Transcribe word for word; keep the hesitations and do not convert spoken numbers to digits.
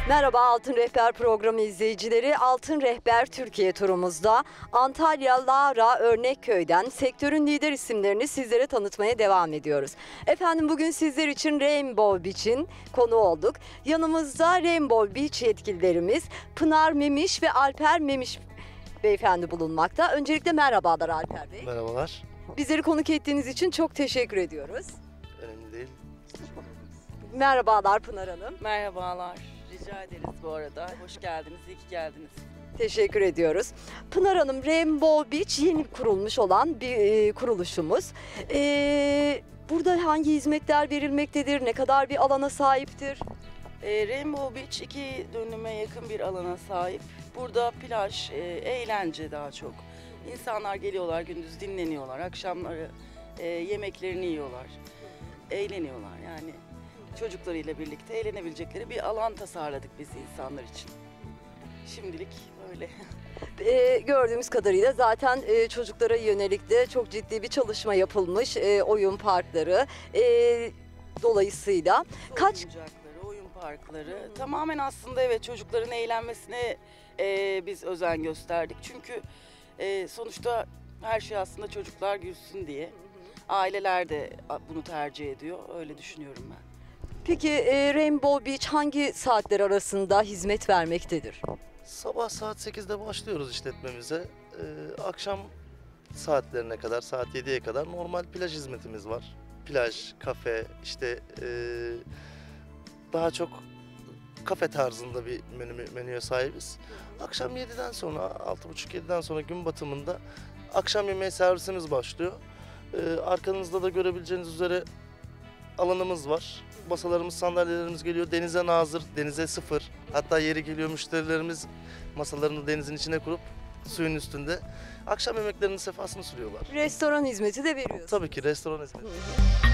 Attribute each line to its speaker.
Speaker 1: Merhaba Altın Rehber programı izleyicileri. Altın Rehber Türkiye turumuzda Antalya Lara Örnekköy'den sektörün lider isimlerini sizlere tanıtmaya devam ediyoruz. Efendim bugün sizler için Rainbow Beach'in konu olduk. Yanımızda Rainbow Beach yetkililerimiz Pınar Memiş ve Alper Memiş beyefendi bulunmakta. Öncelikle merhabalar Alper Bey.
Speaker 2: Merhabalar.
Speaker 1: Bizleri konuk ettiğiniz için çok teşekkür ediyoruz.
Speaker 2: Önemli değil.
Speaker 1: Merhabalar Pınar Hanım.
Speaker 3: Merhabalar. Rica ederiz bu arada. Hoş geldiniz, iyi ki geldiniz.
Speaker 1: Teşekkür ediyoruz. Pınar Hanım, Rainbow Beach yeni kurulmuş olan bir e, kuruluşumuz. E, burada hangi hizmetler verilmektedir? Ne kadar bir alana sahiptir?
Speaker 3: Ee, Rainbow Beach iki dönüme yakın bir alana sahip. Burada plaj, e, eğlence daha çok. İnsanlar geliyorlar, gündüz dinleniyorlar, akşamları e, yemeklerini yiyorlar, eğleniyorlar yani. Çocuklarıyla birlikte eğlenebilecekleri bir alan tasarladık biz insanlar için. Şimdilik öyle.
Speaker 1: E, gördüğümüz kadarıyla zaten e, çocuklara yönelik de çok ciddi bir çalışma yapılmış. E, oyun parkları e, dolayısıyla. Kaç
Speaker 3: Oyuncakları, oyun parkları tamamen aslında evet çocukların eğlenmesine e, biz özen gösterdik. Çünkü e, sonuçta her şey aslında çocuklar gülsün diye. Aileler de bunu tercih ediyor. Öyle düşünüyorum ben.
Speaker 1: Peki e, Rainbow Beach hangi saatler arasında hizmet vermektedir?
Speaker 2: Sabah saat sekizde başlıyoruz işletmemize. Ee, akşam saatlerine kadar, saat yediye kadar normal plaj hizmetimiz var. Plaj, kafe, işte ee, daha çok kafe tarzında bir menü, menüye sahibiz. Akşam yediden sonra, altı buçuk yediden sonra gün batımında akşam yemeği servisimiz başlıyor. Ee, arkanızda da görebileceğiniz üzere alanımız var. Masalarımız, sandalyelerimiz geliyor. Denize nazır, denize sıfır. Hatta yeri geliyor müşterilerimiz masalarını denizin içine kurup suyun üstünde akşam yemeklerinin sefasını sürüyorlar.
Speaker 1: Restoran hizmeti de veriyorsunuz.
Speaker 2: Tabii ki restoran hizmeti.
Speaker 1: Hı hı.